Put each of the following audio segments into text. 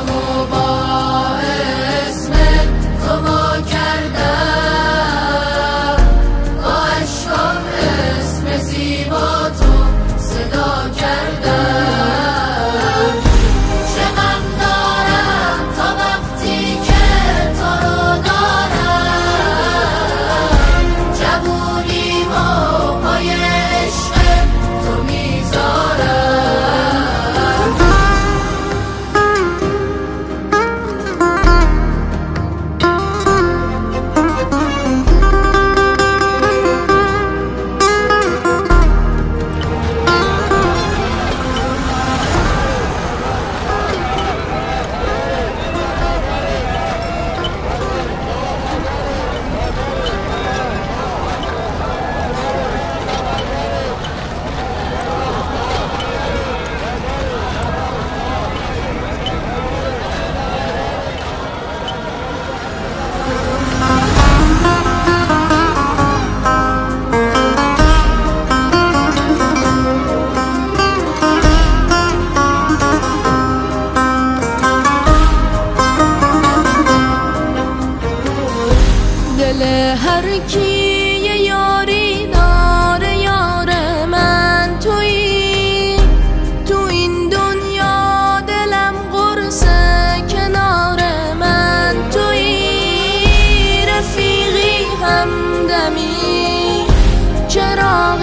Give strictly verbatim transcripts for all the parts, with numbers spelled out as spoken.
دل هر کی یه یاری داره، یار من تویی. تو این دنیا دلم قرص کنار من تویی. رفیقی همدمی چراغ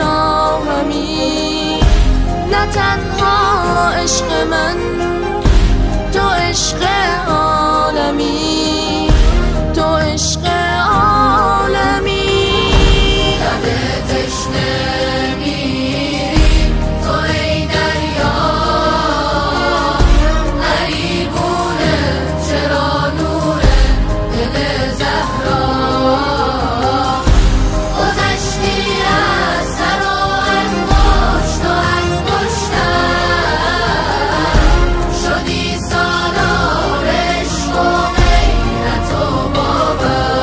راهمی، نه تنها عشق من تو عشق عالمی، تو عشق عالمی. لب تشنه میری تو ای دریا، غریبونه چرا نور دل زهرا. گذشتی از سر و انگشت و انگشتم، شدی سالار عشق و غیرت و باور.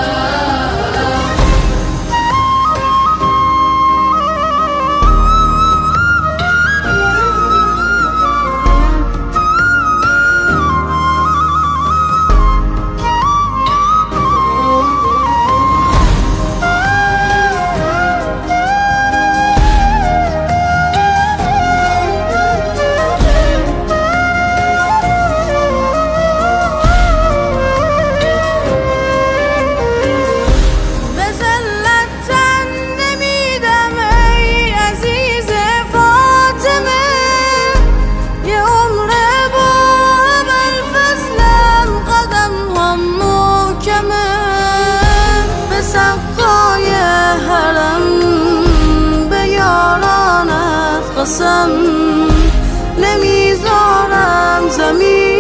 قسم نمیذارم زمین